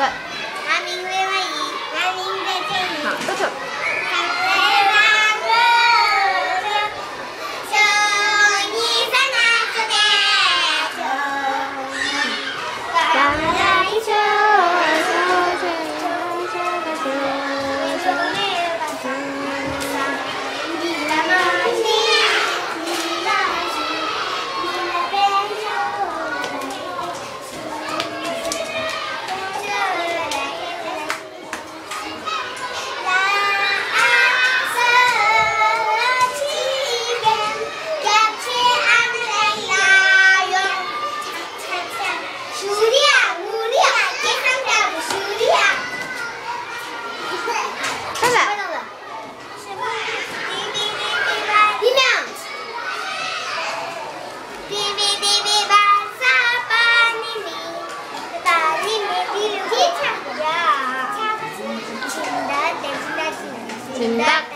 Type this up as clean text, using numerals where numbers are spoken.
对。 拿名为万一，拿名在这里。 好，都走。진다.